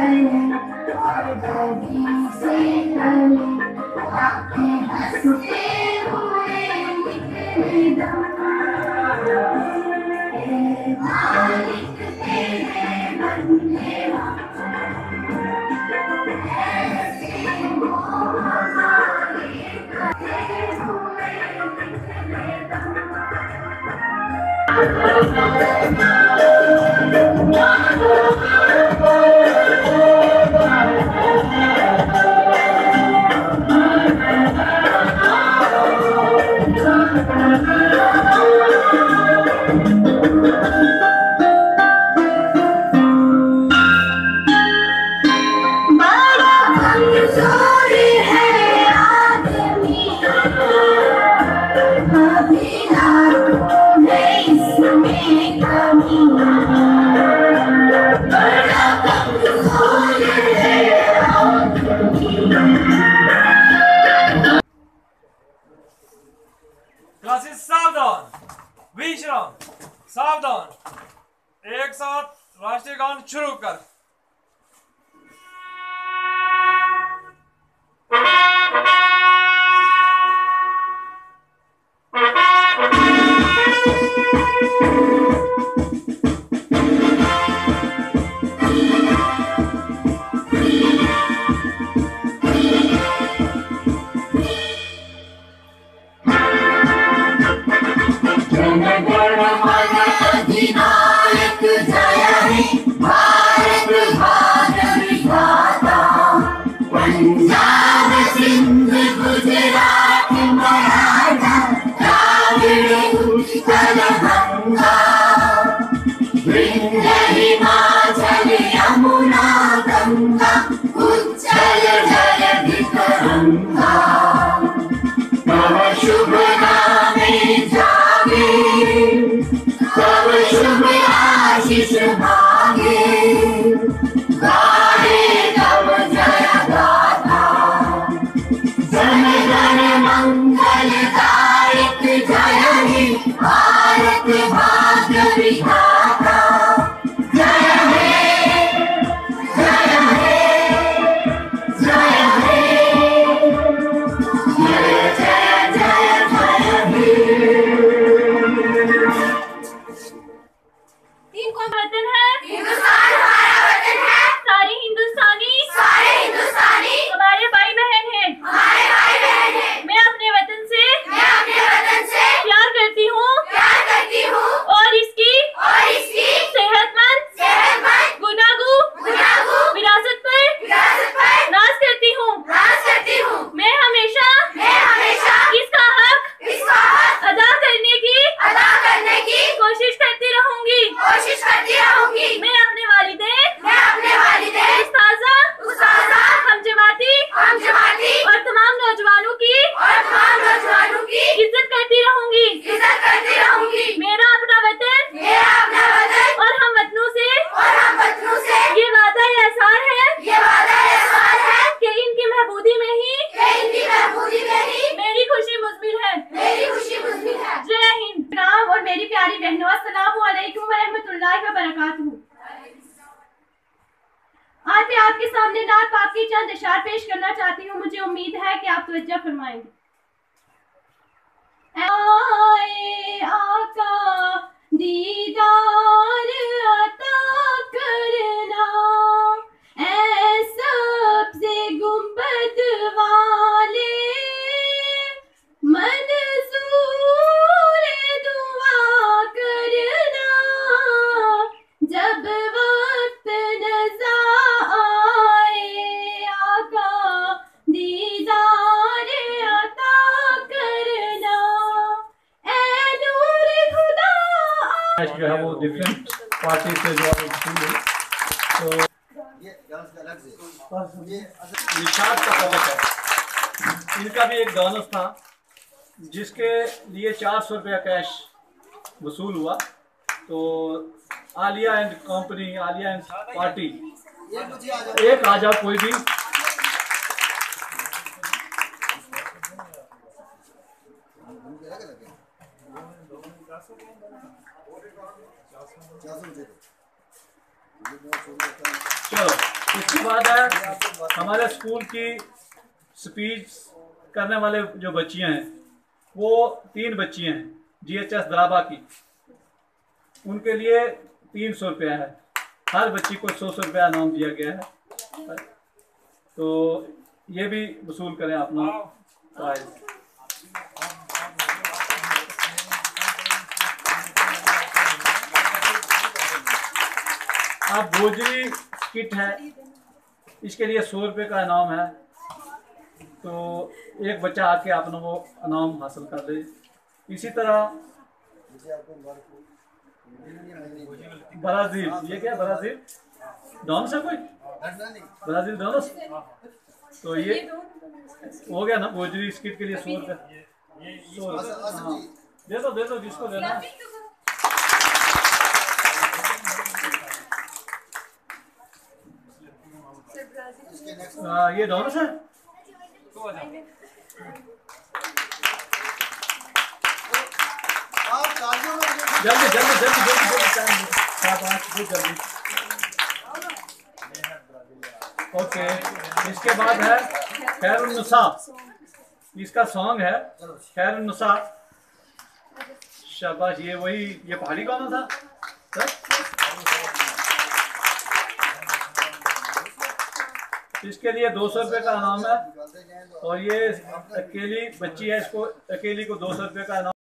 Classes सावधान, विश्राम, सावधान। एक साथ राष्ट्रीय गान शुरू कर। अधिनायक जय हे भारत भाग्य विधाता, पंजाब सिंध गुजरात मराठा द्राविड़ उत्कल गंगा, विंध्य हिमाचल यमुना गंगा उज्जल जयति तरंगा, तव शुभ नामे जागे, तव शुभ आशीष मांगे, गाहे तव जय गाथा, जन गण मंगलदायक जय हे भारत भाग्य विधाता, जय हे जय हे जय हे, जय जय जय जय हे। तीन कौन वतन है? हिंदुस्तान हमारा वतन है। सारे हिंदुस्तानी हमारे भाई बहन हैं। मैं अपने वतन से प्यार करती हूँ और इसकी सेहतमंद गुनागू विरासत पर नाज करती हूँ। मैं हमेशा इसका हक अदा करने की कोशिश करती रहूंगी। मैं अपने वालिदैन उस्ताज़ा हम जमाती और तमाम नौजवानों की इज्जत करती रहूंगी। मेरा अपना वतन और हम वतनों से ये वादा एहसार है कि इनकी महबूदी में ही मेरी खुशी मुज़मिल है। जय हिंद। नाम और मेरी प्यारी बहनों, अस्सलामु अलैकुम व रहमतुल्लाहि व बरकातुहू। आज मैं आपके सामने नात पाक की चंद इशार पेश करना चाहती हूँ। मुझे उम्मीद है कि आप तवज्जो फरमाएंगे। आए आका दीदार अता करना, ऐ सबसे गुंबद वाले मंसूर दुआ करना, जब वक्त नज़ा आए आका दीदार अता करना, ऐ नूर खुदा। जो है वो डिफरेंट पार्टी से जो तो निशात का प्रोजेक्ट है। इनका भी एक डोनर था जिसके लिए 400 रुपया कैश वसूल हुआ। तो Alia and company, Alia and party, एक आ जाओ कोई भी। चलो इसके बाद है हमारे स्कूल की स्पीच करने वाले जो बच्चियां हैं, वो 3 बच्चियां हैं GHS दराबा की। उनके लिए 300 रुपया है, हर बच्ची को 100 रुपया इनाम दिया गया है। तो ये भी वसूल करें अपना प्राइज। अब भोजरी किट है, इसके लिए 100 रुपये का इनाम है। तो एक बच्चा आके अपना वो इनाम हासिल कर ले। इसी तरह ब्राजील, ये क्या ब्राजील डॉन्स है कोई, ब्राजील डॉन्स। तो ये हो गया ना भोजरी स्किट के लिए 100 रुपये। 100 रुपये हाँ, दे दो जिसको देना। ये डॉनस है। जल्दी जल्दी। ओके, इसके बाद है खैरुन्निसा। इसका सॉन्ग है खैरुन्निसा। शाबाश, ये वही ये पहाड़ी गाना था सर? इसके लिए 200 रुपये का इनाम है। और ये अकेली बच्ची है, इसको अकेली को 200 रुपये का इनाम।